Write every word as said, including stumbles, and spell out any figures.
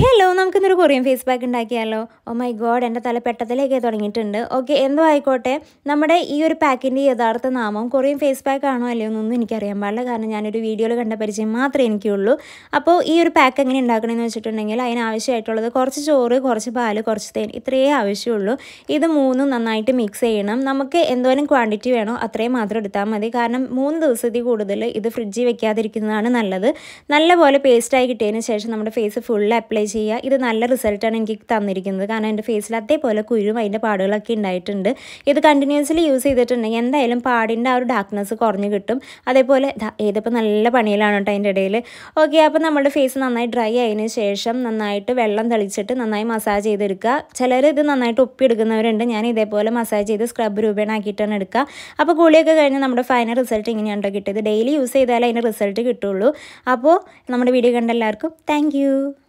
Hello, നമുക്കിന്നൊരു Korean face pack ഉണ്ടാക്കിയാലോ. Oh my God, എൻ്റെ തല പെട്ടത്തിലേക്ക് തുടങ്ങിയിട്ടുണ്ട്. ഓക്കെ, എന്തോ ആയിക്കോട്ടെ. നമ്മുടെ ഈ ഒരു പാക്കിൻ്റെ യഥാർത്ഥ നാമം കൊറിയൻ ഫേസ് പാക്ക് ആണോ അല്ലയോ എന്നൊന്നും എനിക്കറിയാൻ പാടില്ല. കാരണം ഞാനൊരു വീഡിയോയിൽ കണ്ട പരിചയം മാത്രമേ എനിക്കുള്ളൂ. അപ്പോൾ ഈ ഒരു പാക്ക് എങ്ങനെ ഉണ്ടാക്കണമെന്ന് വെച്ചിട്ടുണ്ടെങ്കിൽ അതിനാവശ്യമായിട്ടുള്ളത് കുറച്ച് ചോറ്, കുറച്ച് പാല്, കുറച്ച് തേൻ, ഇത്രയേ ആവശ്യമുള്ളൂ. ഇത് മൂന്നും നന്നായിട്ട് മിക്സ് ചെയ്യണം. നമുക്ക് എന്തോരം ക്വാണ്ടിറ്റി വേണോ അത്രയും മാത്രം എടുത്താൽ മതി. കാരണം മൂന്ന് ദിവസത്തിൽ കൂടുതൽ ഇത് ഫ്രിഡ്ജിൽ വെക്കാതിരിക്കുന്നതാണ് നല്ലത്. നല്ലപോലെ പേസ്റ്റായി കിട്ടിയതിന് ശേഷം നമ്മുടെ ഫേസ് ഫുള്ള് അപ്ലൈ ചെയ്യുക. ഇത് നല്ല റിസൾട്ടാണ് എനിക്ക് തന്നിരിക്കുന്നത്. കാരണം എൻ്റെ ഫേസിൽ അതേപോലെ കുരുവും അതിൻ്റെ പാടുകളൊക്കെ ഉണ്ടായിട്ടുണ്ട്. ഇത് കണ്ടിന്യൂസ്ലി യൂസ് ചെയ്തിട്ടുണ്ടെങ്കിൽ എന്തായാലും പാടിൻ്റെ ആ ഒരു ഡാർക്ക്നെസ് കുറഞ്ഞ് കിട്ടും. അതേപോലെ ഏതിപ്പോൾ നല്ല പണിയിലാണ് കേട്ടോ അതിൻ്റെ ഇടയിൽ. ഓക്കെ, അപ്പോൾ നമ്മുടെ ഫേസ് നന്നായി ഡ്രൈ ആയതിന് ശേഷം നന്നായിട്ട് വെള്ളം തെളിച്ചിട്ട് നന്നായി മസാജ് ചെയ്തെടുക്കുക. ചിലർ ഇത് നന്നായിട്ട് ഒപ്പിയെടുക്കുന്നവരുണ്ട്. ഞാൻ ഇതേപോലെ മസാജ് ചെയ്ത് സ്ക്രബ് രൂപേണാക്കിയിട്ടാണ് എടുക്കുക. അപ്പോൾ കുളിയൊക്കെ കഴിഞ്ഞ് നമ്മുടെ ഫൈനൽ റിസൾട്ട് ഇങ്ങനെയാണ് കിട്ടിയത്. ഡെയിലി യൂസ് ചെയ്താലേ അതിൻ്റെ റിസൾട്ട് കിട്ടുള്ളൂ. അപ്പോൾ നമ്മുടെ വീഡിയോ കണ്ട എല്ലാവർക്കും താങ്ക്